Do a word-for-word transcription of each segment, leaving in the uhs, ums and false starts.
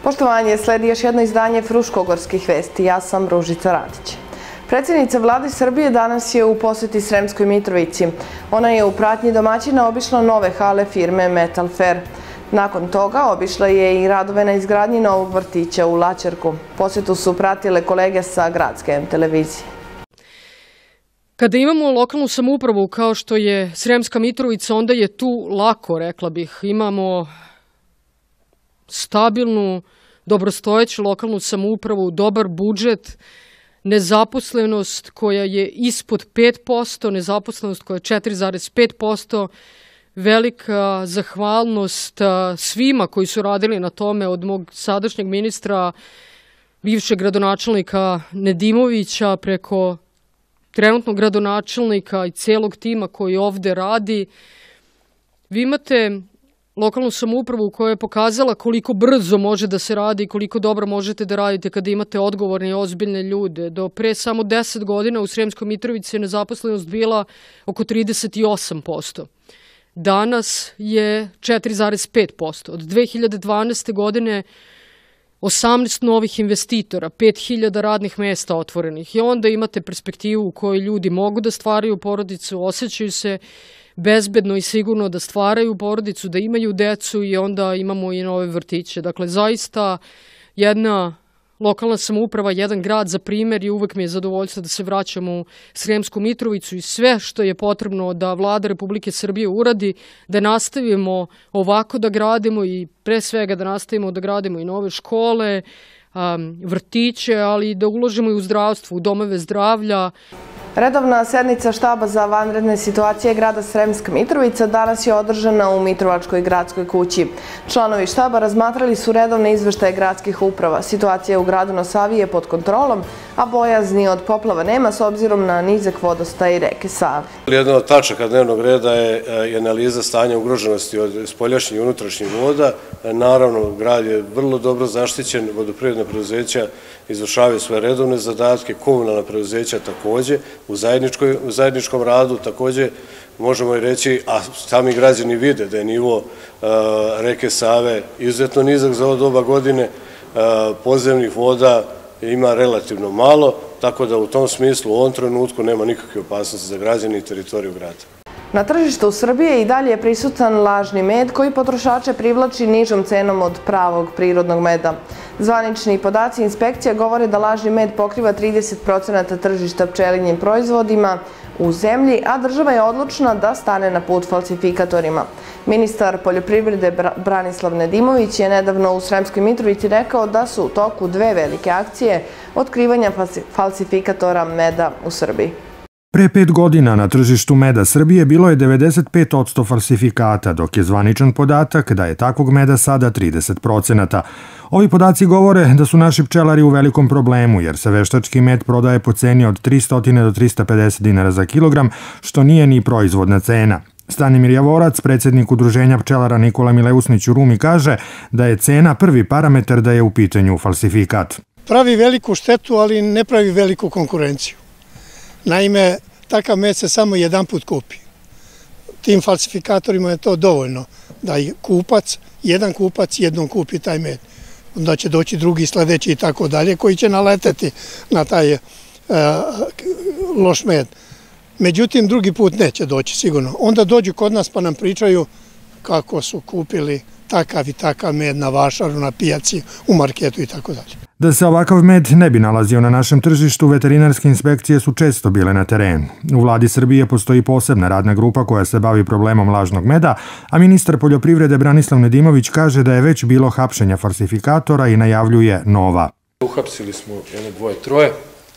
Poštovanje, sledi još jedno izdanje Fruškogorskih vesti. Ja sam Ružica Radić. Predsjednica vlade Srbije danas je u posjeti Sremskoj Mitrovici. Ona je u pratnji domaćina obišla nove hale firme Metal Fair. Nakon toga obišla je i radove na izgradnji novog vrtića u Laćarku. Posjetu su pratile kolege sa gradske em televizije. Kada imamo lokalnu samoupravu kao što je Sremska Mitrovica, onda je tu lako, rekla bih. Imamo stabilnu, dobrostojeću lokalnu samoupravu, dobar budžet, nezaposlenost koja je ispod pet posto, nezaposlenost koja je četiri zarez pet posto, velika zahvalnost svima koji su radili na tome, od mog sadašnjeg ministra, bivšeg gradonačelnika Nedimovića, preko trenutnog gradonačelnika i celog tima koji ovde radi. Vi imate lokalnu samoupravu koja je pokazala koliko brzo može da se radi i koliko dobro možete da radite kada imate odgovorne i ozbiljne ljude. Do pre samo deset godina u Sremskoj Mitrovici je nezaposlenost bila oko trideset osam posto. Danas je četiri zarez pet posto. Od dve hiljade dvanaeste. godine osamnaest novih investitora, pet hiljada radnih mesta otvorenih. I onda imate perspektivu u kojoj ljudi mogu da stvaraju porodicu, osjećaju se bezbedno i sigurno da stvaraju porodicu, da imaju decu, i onda imamo i nove vrtiće. Dakle, zaista jedna lokalna samouprava, jedan grad za primer, i uvek mi je zadovoljstvo da se vraćamo u Sremsku Mitrovicu i sve što je potrebno da vlada Republike Srbije uradi, da nastavimo ovako da gradimo i pre svega da nastavimo da gradimo i nove škole, vrtiće, ali da uložimo i u zdravstvo, u domove zdravlja. Redovna sednica štaba za vanredne situacije grada Sremska Mitrovica danas je održana u Mitrovačkoj gradskoj kući. Članovi štaba razmatrali su redovne izveštaje gradskih uprava. Situacija u gradu na Savi je pod kontrolom, a bojazni od poplava nema s obzirom na nizak vodostaj reke Save. Jedna od tačaka dnevnog reda je analiza stanja ugroženosti od spoljašnjih i unutrašnjih voda. Naravno, grad je vrlo dobro zaštićen, vodoprivredna preduzeća izvršavaju svoje redovne zadatke, komunalna preduzeća takođe. U zajedničkom radu takođe možemo i reći, a sami građani vide da je nivo reke Save izuzetno nizak za ovo doba godine, podzemnih voda ima relativno malo, tako da u tom smislu u ovom trenutku nema nikakve opasnosti za građane i teritoriju grada. Na tržištu Srbije i dalje je prisutan lažni med koji potrošače privlači nižom cenom od pravog prirodnog meda. Zvanični podaci inspekcija govore da lažni med pokriva trideset procenata tržišta pčelinjim proizvodima u zemlji, a država je odlučna da stane na put falsifikatorima. Ministar poljoprivrede Branislav Nedimović je nedavno u Sremskoj Mitrovici rekao da su u toku dve velike akcije otkrivanja falsifikatora meda u Srbiji. Pre pet godina na tržištu meda Srbije bilo je devedeset pet posto falsifikata, dok je zvaničan podatak da je takvog meda sada trideset procenata. Ovi podaci govore da su naši pčelari u velikom problemu, jer se veštački med prodaje po ceni od tristo do trista pedeset dinara za kilogram, što nije ni proizvodna cena. Stanimir Javorac, predsjednik udruženja pčelara Nikola Mileusnić u Rumi, kaže da je cena prvi parametar da je u pitanju falsifikat. Pravi veliku štetu, ali ne pravi veliku konkurenciju. Naime, takav med se samo jedan put kupi. Tim falsifikatorima je to dovoljno da i kupac, jedan kupac jednom kupi taj med. Onda će doći drugi, sledeći i tako dalje, koji će naleteti na taj loš med. Međutim, drugi put neće doći sigurno. Onda dođu kod nas pa nam pričaju kako su kupili takav i takav med na vašaru, na pijaci, u marketu i tako dalje. Da se ovakav med ne bi nalazio na našem tržištu, veterinarske inspekcije su često bile na terenu. U vladi Srbije postoji posebna radna grupa koja se bavi problemom lažnog meda, a ministar poljoprivrede Branislav Nedimović kaže da je već bilo hapšenja falsifikatora i najavljuje nova. Uhapsili smo jedno, dvoje, troje.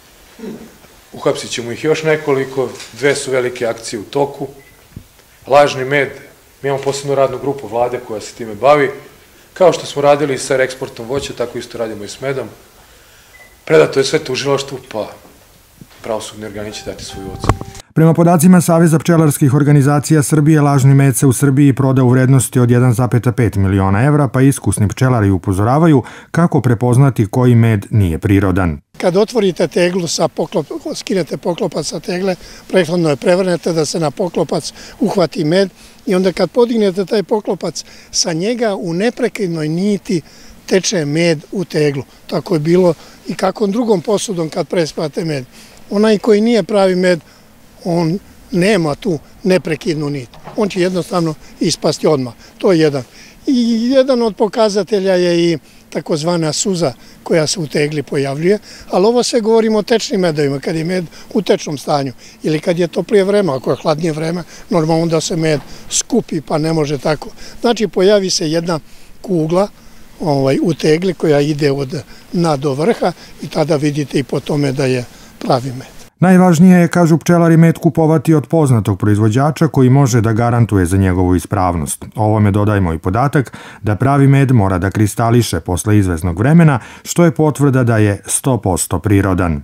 Uhapsit ćemo ih još nekoliko. Dve su velike akcije u toku. Lažni med, mi imamo posebnu radnu grupu vlade koja se time bavi. Kao što smo radili sa reeksportom voća, tako isto radimo i s medom. Predato je sve tužilaštvu, pa pravosudni organi će dati svoju ocenu. Prema podacima Saveza pčelarskih organizacija Srbije, lažni med se u Srbiji proda u vrednosti od jedan zarez pet miliona evra, pa iskusni pčelari upozoravaju kako prepoznati koji med nije prirodan. Kad otvorite teglu, skinete poklopac sa tegle, prethodno je prevrnete da se na poklopac uhvati med i onda kad podignete taj poklopac, sa njega u neprekidnoj niti teče med u teglu. Tako je bilo i kakvom drugom posudom kad prespate med. Onaj koji nije pravi med, on nema tu neprekidnu nit. On će jednostavno ispasti odmah. To je jedan. I jedan od pokazatelja je i takozvana suza koja se u tegli pojavljuje, ali ovo sve govorimo o tečnim medovima, kad je med u tečnom stanju ili kad je toplije vreme, ako je hladnije vreme, normalno da se med skupi pa ne može tako. Znači pojavi se jedna kugla ovaj, u tegli koja ide od dna do vrha i tada vidite i po tome da je pravi med. Najvažnije je, kažu pčelari, med kupovati od poznatog proizvođača koji može da garantuje za njegovu ispravnost. Ovome dodajmo i podatak da pravi med mora da kristališe posle izvesnog vremena, što je potvrda da je sto posto prirodan.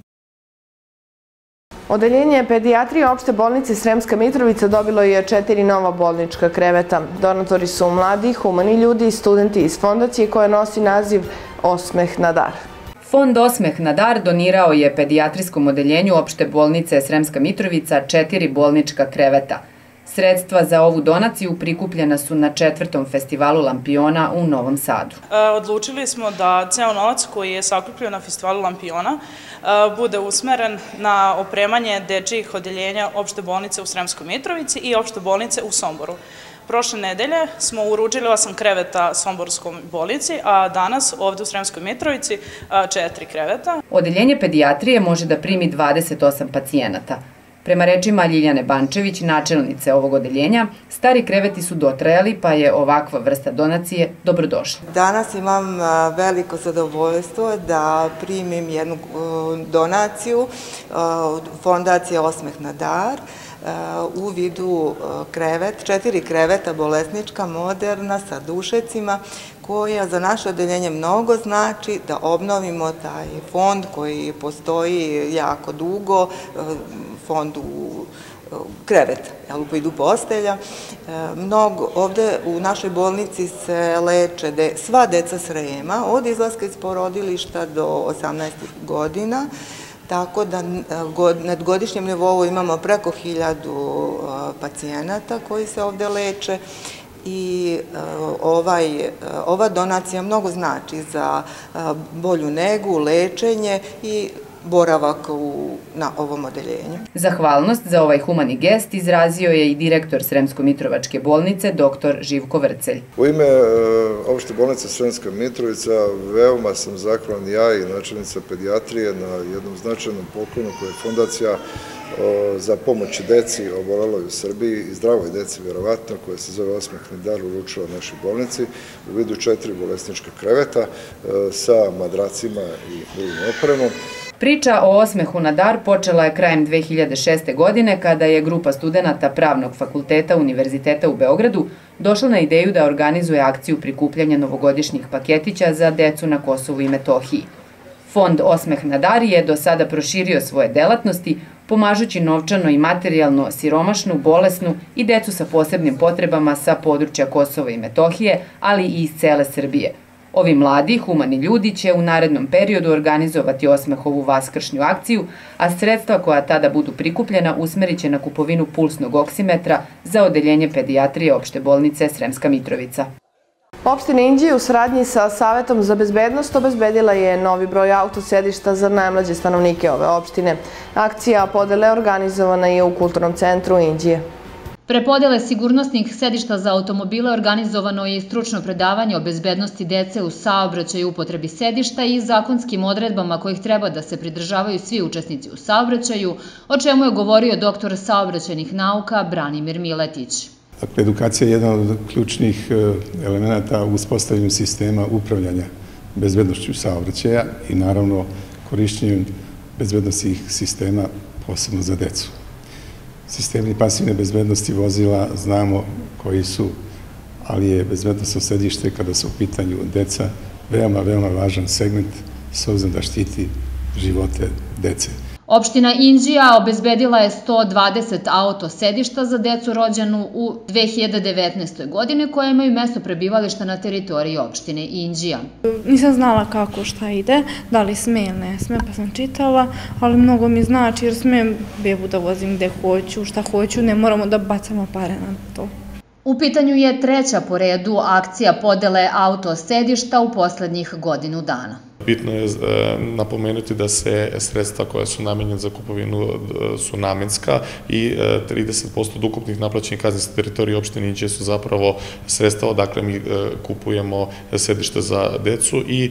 Odeljenje pedijatrije opšte bolnice Sremska Mitrovica dobilo je četiri nova bolnička kreveta. Donatori su mladi, humani ljudi i studenti iz fondacije koja nosi naziv Osmeh na dar. Fond Osmeh na dar donirao je pedijatrijskom odeljenju opšte bolnice Sremska Mitrovica četiri bolnička kreveta. Sredstva za ovu donaciju prikupljena su na četvrtom festivalu Lampiona u Novom Sadu. Odlučili smo da ceo novac koji je sakupljen na festivalu Lampiona bude usmeren na opremanje dečijih odeljenja opšte bolnice u Sremskoj Mitrovici i opšte bolnice u Somboru. Prošle nedelje smo uručili osam kreveta Somborskoj bolnici, a danas ovde u Sremskoj Mitrovici četiri kreveta. Odeljenje pedijatrije može da primi dvadeset osam pacijenata. Prema rečima Ljiljane Bančević, načelnice ovog odeljenja, stari kreveti su dotrajali, pa je ovakva vrsta donacije dobrodošla. Danas imam veliko zadovoljstvo da primim jednu donaciju od fondacije Osmeh na dar, u vidu krevet, četiri kreveta bolesnička, moderna, sa dušecima, koja za naše odeljenje mnogo znači da obnovimo taj fond koji postoji jako dugo, fond u krevet, u vidu postelja. Mnogo, ovde u našoj bolnici se leče sva deca Srema, od izlaska iz porodilišta do osamnaeste godina, tako da na godišnjem nivou imamo preko hiljadu pacijenata koji se ovde leče i ova donacija mnogo znači za bolju negu, lečenje i boravak na ovom odeljenju. Zahvalnost za ovaj humani gest izrazio je i direktor Sremsko-Mitrovačke bolnice, doktor Živko Vrcelj. U ime opšte bolnice Sremska Mitrovica veoma sam zahvalan ja i načelnica pedijatrije na jednom značajnom poklonu koje je fondacija za pomoć deci oboleloj u Srbiji i zdravoj deci, verovatno, koja se zove Osmeh na dar, uručila našoj bolnici u vidu četiri bolesnička kreveta sa madracima i drugim opremom. Priča o Osmehu na dar počela je krajem dve hiljade šeste. godine kada je grupa studenata Pravnog fakulteta Univerziteta u Beogradu došla na ideju da organizuje akciju prikupljanja novogodišnjih paketića za decu na Kosovu i Metohiji. Fond Osmeh na dar je do sada proširio svoje delatnosti, pomažući novčano i materijalno siromašnu, bolesnu i decu sa posebnim potrebama sa područja Kosova i Metohije, ali i iz cele Srbije. Ovi mladi, humani ljudi će u narednom periodu organizovati Osmehovu vaskršnju akciju, a sredstva koja tada budu prikupljena usmerit će na kupovinu pulsnog oksimetra za odeljenje pedijatrije opšte bolnice Sremska Mitrovica. Opština Inđija u saradnji sa Savetom za bezbednost obezbedila je novi broj autosedišta za najmlađe stanovnike ove opštine. Akcija podele organizovana je u Kulturnom centru Inđije. Pre podele sigurnosnih sedišta za automobile organizovano je i stručno predavanje o bezbednosti dece u saobraćaju, upotrebi sedišta i zakonskim odredbama kojih treba da se pridržavaju svi učesnici u saobraćaju, o čemu je govorio doktor saobraćajnih nauka Branimir Miletić. Dakle, edukacija je jedan od ključnih elemenata u uspostavljanju sistema upravljanja bezbednošću saobraćaja i naravno korišćenjem bezbednostnih sistema posebno za decu. Sistemi pasivne bezbednosti vozila znamo koji su, ali je bezbednostno sedište kada su u pitanju deca veoma, veoma važan segment s obzirom da štiti živote dece. Opština Inđija obezbedila je sto dvadeset autosedišta za decu rođenu u dve hiljade devetnaestoj. godine koja imaju mesto prebivališta na teritoriji opštine Inđija. Nisam znala kako šta ide, da li sme ili ne sme, pa sam čitala, ali mnogo mi znači jer smem bebu da vozim gde hoću, šta hoću, ne moramo da bacamo pare na to. U pitanju je treća po redu akcija podele auto sedišta u poslednjih godinu dana. Bitno je napomenuti da se sredstva koja su namenjena za kupovinu su namenska i trideset posto od ukupnih naplaćenih kazni sa teritorije opštine Inđije su zapravo sredstva odakle mi kupujemo sedište za decu i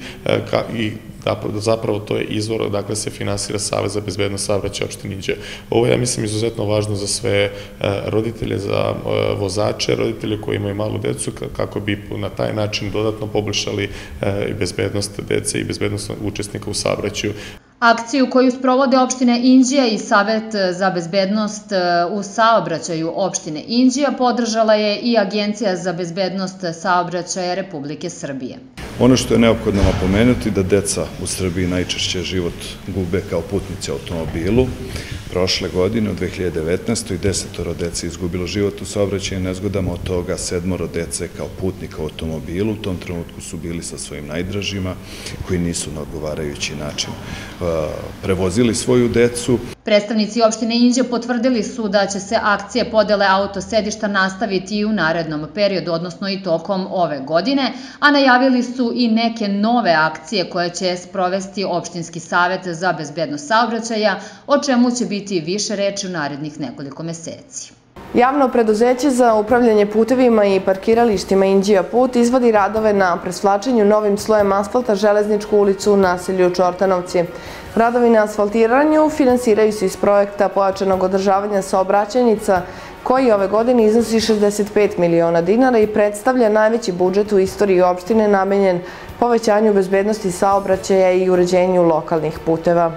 zapravo to je izvor odakle se finansira Savet za bezbednost saobraćaja opštine Inđije. Ovo je, ja mislim, izuzetno važno za sve roditelje, za vozače, roditelje koji imaju malu decu, kako bi na taj način dodatno poboljšali bezbednost dece i bezbednost učesnika u saobraćaju. Akciju koju sprovode opštine Inđija i Savet za bezbednost u saobraćaju opštine Inđija podržala je i Agencija za bezbednost saobraćaja Republike Srbije. Ono što je neophodno napomenuti da deca u Srbiji najčešće život gube kao putnici u automobilu. Prošle godine, u dve hiljade devetnaestoj. desetoro dece izgubilo život u saobraćajnim nezgodama, od toga sedmoro dece kao putnika u automobilu. U tom trenutku su bili sa svojim najdražima, koji nisu na odgovarajući način prevozili svoju decu. Predstavnici opštine Inđija potvrdili su da će se akcije podele autosedišta nastaviti i u narednom periodu, odnosno i tokom ove godine, a najavili su i neke nove akcije koje će sprovesti Opštinski savet za bezbednost saobraćaja, o čemu će biti više reči u narednih nekoliko meseci. Javno preduzeće za upravljanje putevima i parkiralištima Inđija Put izvodi radove na presvlačenju novim slojem asfalta Železničku ulicu u naselju Čortanovci. Radovi na asfaltiranju finansiraju se iz projekta pojačanog održavanja saobraćajnica koji ove godine iznosi šezdeset pet miliona dinara i predstavlja najveći budžet u istoriji opštine namenjen povećanju bezbednosti saobraćaja i uređenju lokalnih puteva.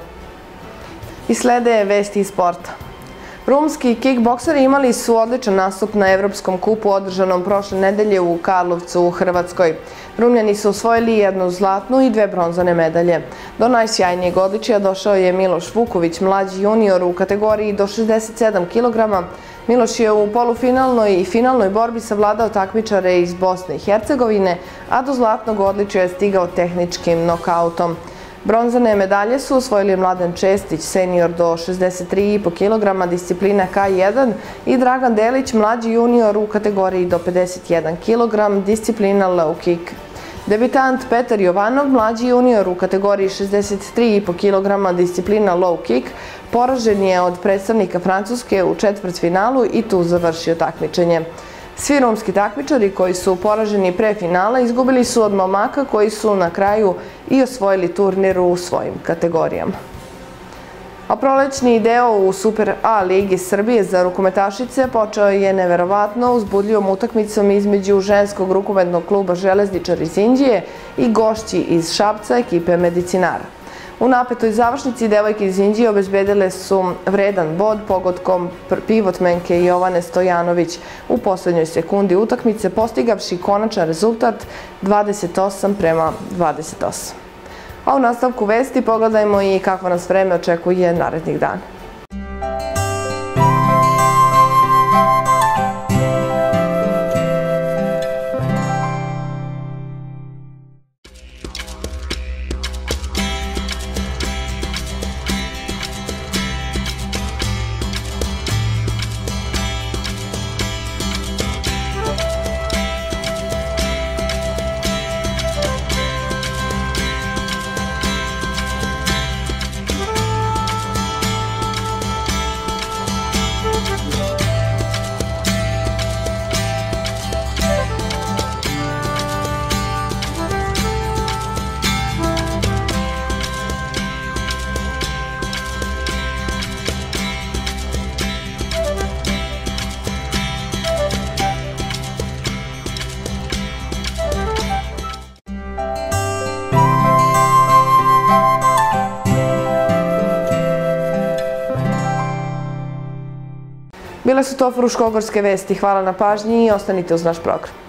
I slede vesti iz sporta. Rumski kikbokseri imali su odličan nastup na Evropskom kupu održanom prošle nedelje u Karlovcu u Hrvatskoj. Rumljani su osvojili jednu zlatnu i dve bronzane medalje. Do najsjajnijeg odličija došao je Miloš Vuković, mlađi junior u kategoriji do šezdeset sedam kilograma. Miloš je u polufinalnoj i finalnoj borbi savladao takmičare iz Bosne i Hercegovine, a do zlatnog odličija je stigao tehničkim nokautom. Bronzane medalje su osvojili Mladen Čestić, senior do šezdeset tri i po kilograma, disciplina K jedan, i Dragan Delić, mlađi junior u kategoriji do pedeset jedan kilogram, disciplina low kick. Debitant Petar Jovanov, mlađi junior u kategoriji šezdeset tri i po kilograma, disciplina low kick, poražen je od predstavnika Francuske u četvrtfinalu i tu završio takmičenje. Svi rumski takmičari koji su poraženi pre finala izgubili su od momaka koji su na kraju i osvojili turnir u svojim kategorijama. A prolećni deo u Super A ligi Srbije za rukometašice počeo je neverovatno uzbudljivom utakmicom između ženskog rukometnog kluba Železničar iz Inđije i gošći iz Šapca ekipe Medicinara. U napetoj završnici devojke iz Inđije obezbedile su vredan bod pogodkom pivotmenke Jovane Stojanović u poslednjoj sekundi utakmice, postigavši konačan rezultat dvadeset osam prema dvadeset osam. A u nastavku vesti pogledajmo i kako nas vreme očekuje narednih dana. Bile su to fruškogorske vesti. Hvala na pažnji i ostanite uz naš program.